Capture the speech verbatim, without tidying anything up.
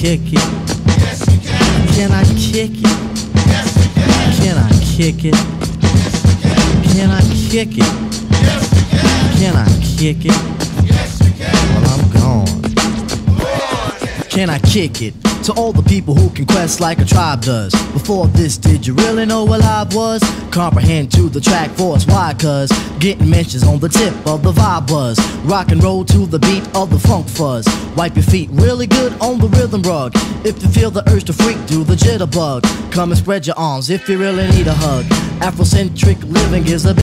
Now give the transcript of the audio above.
kick it? Yes, you can. Can I kick it? Yes, you can. Can I kick it? Yes, you can. Can I kick it? Yes, you can. Can I kick it? Yes, you can. Well, I'm gone. Boy. Can I kick it? To all the people who can quest like a tribe does. Before this, did you really know what live was? Comprehend to the track force, why? Cause getting mentions on the tip of the vibe buzz. Rock and roll to the beat of the funk fuzz. Wipe your feet really good on the rhythm rug. If you feel the urge to freak, do the jitterbug. Come and spread your arms if you really need a hug. Afrocentric living is a